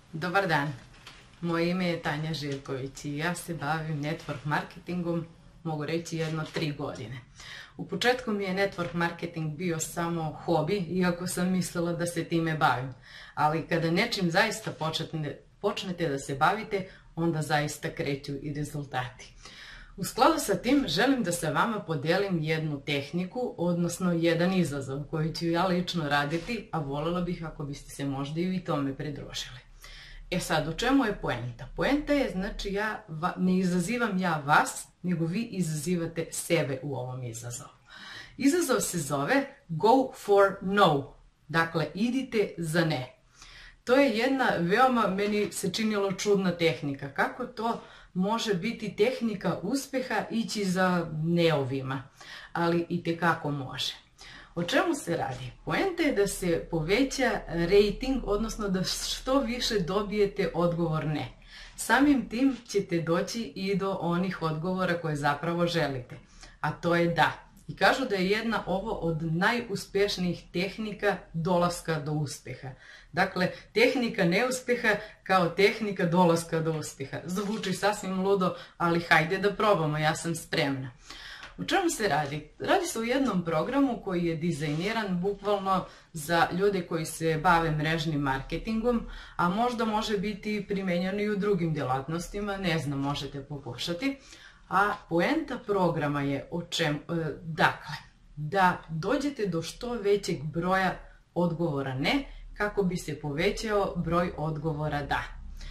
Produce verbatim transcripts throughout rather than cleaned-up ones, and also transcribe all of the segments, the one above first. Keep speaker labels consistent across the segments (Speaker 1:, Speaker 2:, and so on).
Speaker 1: Dobar dan, moje ime je Tanja Živković i ja se bavim network marketingom, mogu reći jedno tri godine. U početku mi je network marketing bio samo hobi, iako sam mislila da se time bavim. Ali kada nečim zaista počnete, počnete da se bavite, onda zaista kreću i rezultati. U skladu sa tim želim da sa vama podijelim jednu tehniku, odnosno jedan izazov koji ću ja lično raditi, a voljela bih ako biste se možda i vi tome pridružili. E sad, u čemu je poenta? Poenta je, znači, ja ne izazivam ja vas, nego vi izazivate sebe u ovom izazovu. Izazov se zove Go for No, dakle, idite za ne. To je jedna veoma, meni se činilo čudna tehnika. Kako to može biti tehnika uspjeha ići za neovima, ali itekako može. O čemu se radi? Poenta je da se poveća rating, odnosno da što više dobijete odgovor ne. Samim tim ćete doći i do onih odgovora koje zapravo želite, a to je da. I kažu da je jedna ovo od najuspješnijih tehnika dolaska do uspjeha. Dakle, tehnika neuspjeha kao tehnika dolaska do uspjeha. Zvuči sasvim ludo, ali hajde da probamo, ja sam spremna. O čemu se radi? Radi se o jednom programu koji je dizajniran bukvalno za ljude koji se bave mrežnim marketingom, a možda može biti primenjen i u drugim djelatnostima, ne znam, možete pokušati. A poenta programa je o čemu, dakle, da dođete do što većeg broja odgovora ne, kako bi se povećao broj odgovora da.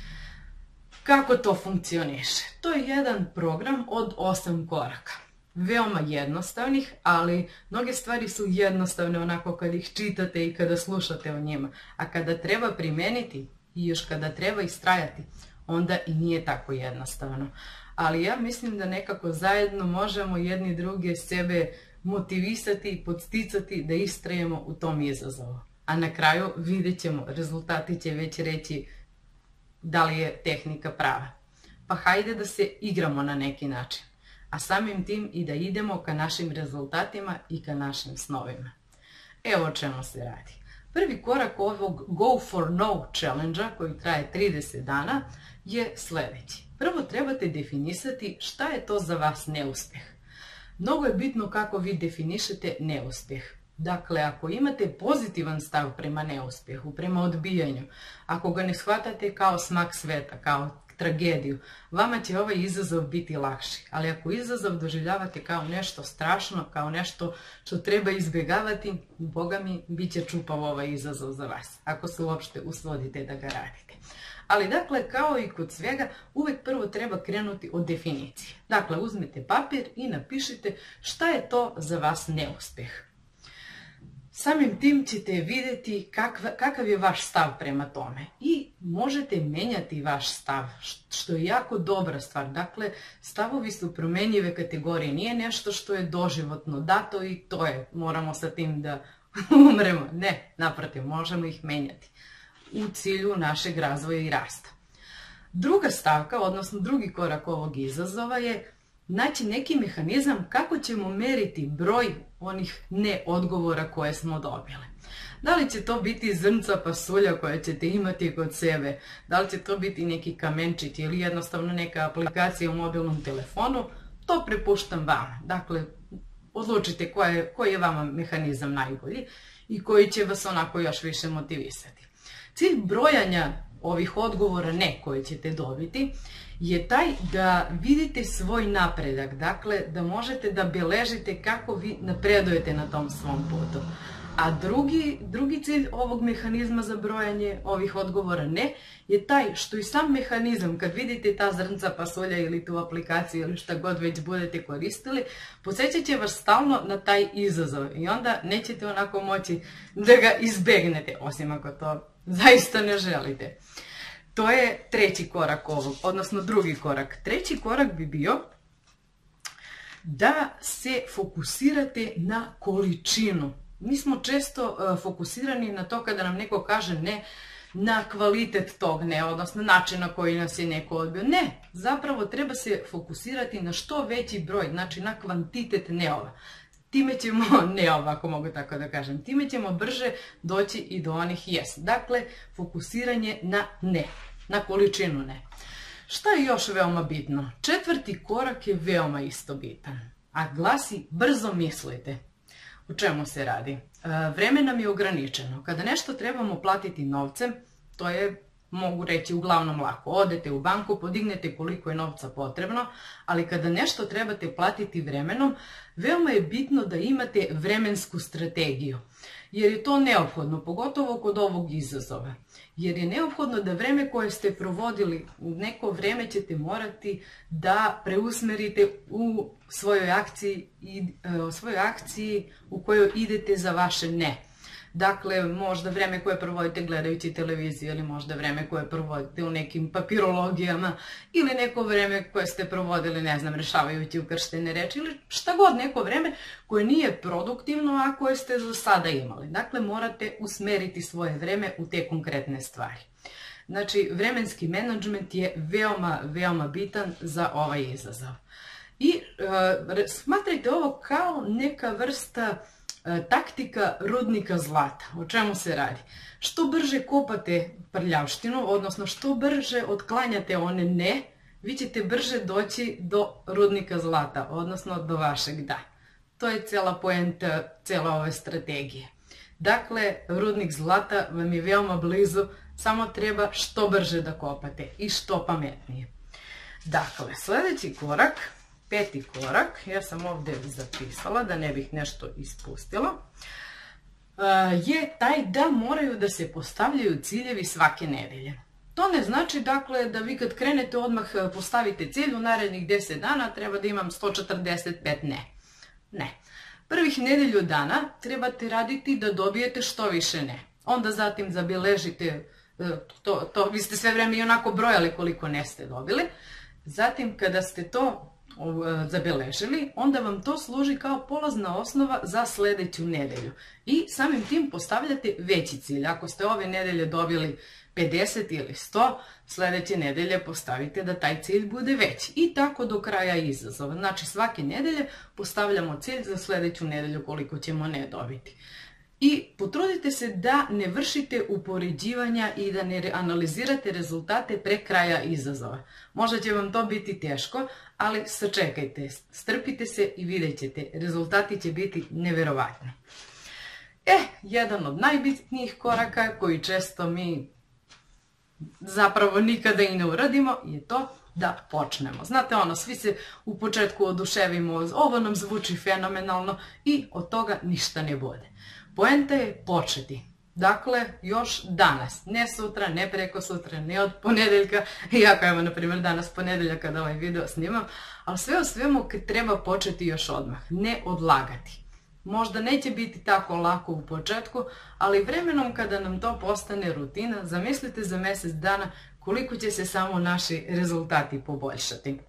Speaker 1: Kako to funkcioniše? To je jedan program od osam koraka. Veoma jednostavnih, ali mnoge stvari su jednostavne onako kad ih čitate i kada slušate o njima. A kada treba primeniti i još kada treba istrajati, onda i nije tako jednostavno. Ali ja mislim da nekako zajedno možemo jedni druge sebe motivisati i podsticati da istrajemo u tom izazovu. A na kraju vidjet ćemo, rezultati će već reći da li je tehnika prava. Pa hajde da se igramo na neki način, a samim tim i da idemo ka našim rezultatima i ka našim snovima. Evo o čemu se radi. Prvi korak ovog Go for No challenge-a koji traje trideset dana je sljedeći. Prvo trebate definisati šta je to za vas neuspjeh. Mnogo je bitno kako vi definišete neuspjeh. Dakle, ako imate pozitivan stav prema neuspjehu, prema odbijanju, ako ga ne shvatate kao smak sveta, kao tragediju, vama će ovaj izazov biti lakši. Ali ako izazov doživljavate kao nešto strašno, kao nešto što treba izbjegavati, Boga mi, bit će čupav ovaj izazov za vas, ako se uopšte usvodite da ga radite. Ali dakle, kao i kod svega, uvijek prvo treba krenuti od definicije. Dakle, uzmite papir i napišite šta je to za vas neuspjeh. Samim tim ćete vidjeti kakva, kakav je vaš stav prema tome i možete menjati vaš stav, što je jako dobra stvar. Dakle, stavovi su promjenjive kategorije, nije nešto što je doživotno dato i to je, moramo sa tim da umremo. Ne, naprotiv, možemo ih menjati u cilju našeg razvoja i rasta. Druga stavka, odnosno drugi korak ovog izazova je naći neki mehanizam kako ćemo meriti broj onih ne odgovora koje smo dobili. Da li će to biti zrnca pasulja koje ćete imati kod sebe, da li će to biti neki kamenčić ili jednostavno neka aplikacija u mobilnom telefonu, to prepuštam vama. Dakle, odlučite koji je, koji je vama mehanizam najbolji i koji će vas onako još više motivisati. Cilj brojanja ovih odgovora ne koje ćete dobiti je taj da vidite svoj napredak, dakle da možete da beležite kako vi napredujete na tom svom putu. A drugi, drugi cilj ovog mehanizma za brojanje ovih odgovora ne je taj što i sam mehanizam, kad vidite ta zrnca pasulja ili tu aplikaciju ili šta god već budete koristili, podsjećat će vas stalno na taj izazov i onda nećete onako moći da ga izbegnete, osim ako to zaista ne želite. To je treći korak ovog, odnosno drugi korak. Treći korak bi bio da se fokusirate na količinu. Mi smo često uh, fokusirani na to kada nam neko kaže ne, na kvalitet tog ne, odnosno način na koji nas je neko odbio. Ne, zapravo treba se fokusirati na što veći broj, znači na kvantitet neova. Time ćemo, ne ovako mogu tako da kažem, time ćemo brže doći i do onih yes. Dakle, fokusiranje na ne. na količinu ne. Šta je još veoma bitno? Četvrti korak je veoma isto bitan, a glasi brzo mislite. O čemu se radi? Vreme nam je ograničeno. Kada nešto trebamo platiti novcem, to je, mogu reći, uglavnom lako. Odete u banku, podignete koliko je novca potrebno, ali kada nešto trebate platiti vremenom, veoma je bitno da imate vremensku strategiju. Jer je to neophodno, pogotovo kod ovog izazova. Jer je neophodno da vreme koje ste provodili, u neko vreme ćete morati da preusmerite u svojoj akciji, u svojoj akciji u kojoj idete za vaše ne. Dakle, možda vreme koje provodite gledajući televiziju ili možda vreme koje provodite u nekim papirologijama ili neko vreme koje ste provodili, ne znam, rešavajući ukrštene reči ili šta god, neko vreme koje nije produktivno, a koje ste do sada imali. Dakle, morate usmeriti svoje vreme u te konkretne stvari. Znači, vremenski menadžment je veoma, veoma bitan za ovaj izazov. I e, smatrajte ovo kao neka vrsta taktika rudnika zlata. O čemu se radi? Što brže kopate prljavštinu, odnosno što brže otklanjate one ne, vi ćete brže doći do rudnika zlata, odnosno do vašeg da. To je cela poenta cele ove strategije. Dakle, rudnik zlata vam je veoma blizu, samo treba što brže da kopate i što pametnije. Dakle, sljedeći korak, peti korak, ja sam ovdje zapisala da ne bih nešto ispustila, je taj da moraju da se postavljaju ciljevi svake nedelje. To ne znači, dakle, da vi kad krenete odmah postavite cilj u narednih deset dana treba da imam sto četrdeset pet ne. Ne. Prvih nedelju dana trebate raditi da dobijete što više ne. Onda zatim zabeležite, to, to, vi ste sve vreme i onako brojali koliko ne ste dobili. Zatim kada ste to zabeležili, onda vam to služi kao polazna osnova za sljedeću nedelju. I samim tim postavljate veći cilj. Ako ste ove nedelje dobili pedeset ili sto, sljedeće nedelje postavite da taj cilj bude veći. I tako do kraja izazova. Znači svake nedelje postavljamo cilj za sljedeću nedelju koliko ćemo ne dobiti. I potrudite se da ne vršite upoređivanja i da ne analizirate rezultate pre kraja izazova. Možda će vam to biti teško, ali sačekajte, strpite se i vidjet ćete. Rezultati će biti neverovatni. E, jedan od najbitnijih koraka koji često mi zapravo nikada i ne uradimo je to da počnemo. Znate ono, svi se u početku oduševimo, ovo nam zvuči fenomenalno i od toga ništa ne bude. Poenta je početi. Dakle, još danas, ne sutra, ne preko sutra, ne od ponedeljka, iako evo, na primjer, danas ponedeljak kada ovaj video snimam, ali sve u svemu treba početi još odmah, ne odlagati. Možda neće biti tako lako u početku, ali vremenom kada nam to postane rutina, zamislite za mjesec dana koliko će se samo naši rezultati poboljšati.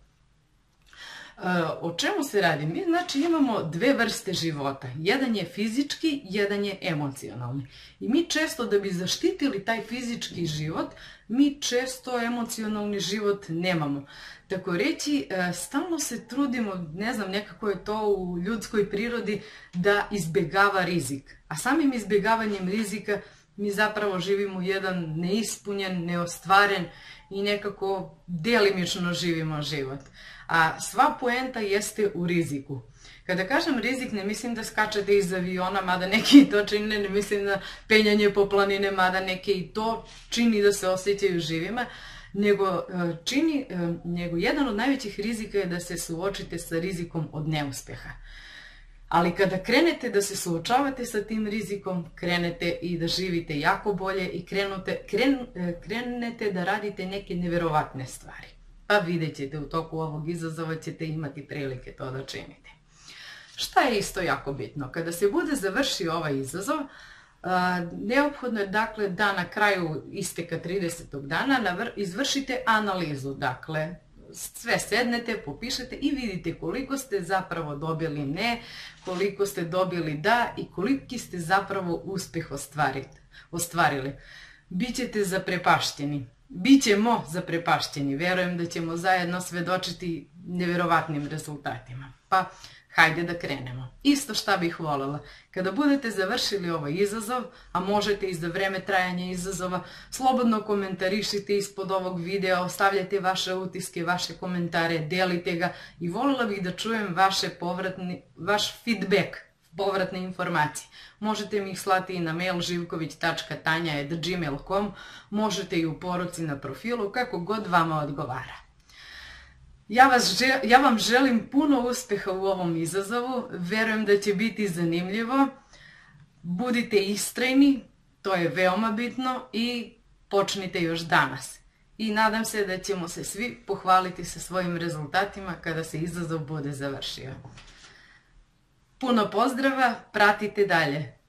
Speaker 1: O čemu se radi? Mi znači imamo dve vrste života. Jedan je fizički, jedan je emocionalni. I mi često da bi zaštitili taj fizički život, mi često emocionalni život nemamo. Tako reći, stalno se trudimo, ne znam, nekako je to u ljudskoj prirodi da izbjegava rizik. A samim izbjegavanjem rizika mi zapravo živimo jedan neispunjen, neostvaren i nekako delimično živimo život. A sva poenta jeste u riziku. Kada kažem rizik, ne mislim da skačete iz aviona, mada neki to čine, ne mislim na penjanje po planine, mada neki i to čini da se osjećaju živima, nego, čini, nego jedan od najvećih rizika je da se suočite sa rizikom od neuspeha. Ali kada krenete da se suočavate sa tim rizikom, krenete i da živite jako bolje i krenute, kren, krenete da radite neke neverovatne stvari. Pa vidjet ćete, u toku ovog izazova ćete imati prilike to da činite. Šta je isto jako bitno? Kada se bude završio ovaj izazov, neophodno je dakle da na kraju isteka tridesetog dana izvršite analizu. Dakle, sve sednete, popišete i vidite koliko ste zapravo dobili ne, koliko ste dobili da i koliki ste zapravo uspjeh ostvarili. Bićete zaprepašćeni. Bićemo zaprepašćeni. Verujem da ćemo zajedno svedočiti neverovatnim rezultatima. Pa Hajde da krenemo. Isto šta bih voljela. Kada budete završili ovaj izazov, a možete i za vreme trajanja izazova, slobodno komentarišite ispod ovog videa, ostavljajte vaše utiske, vaše komentare, delite ga i voljela bih da čujem vaše povratni, vaš feedback, povratne informacije. Možete mi ih slati i na mail živković tačka tanja at gmail tačka com, možete i u poruci na profilu, kako god vama odgovara. Ja, vas, ja vam želim puno uspeha u ovom izazovu, verujem da će biti zanimljivo. Budite istrajni, to je veoma bitno i počnite još danas. I nadam se da ćemo se svi pohvaliti sa svojim rezultatima kada se izazov bude završio. Puno pozdrava, pratite dalje.